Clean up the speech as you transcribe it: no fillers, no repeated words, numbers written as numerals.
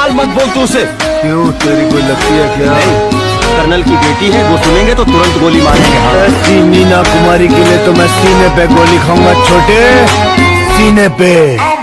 सवाल मत बोल तू उसे। क्यों, तेरी कोई लगती है क्या? नहीं, कर्नल की बेटी है, वो सुनेंगे तो तुरंत गोली मारेंगे। हाँ। ऐसी मीना कुमारी के लिए तो मैं सीने पे गोली खाऊंगा छोटे, सीने पे।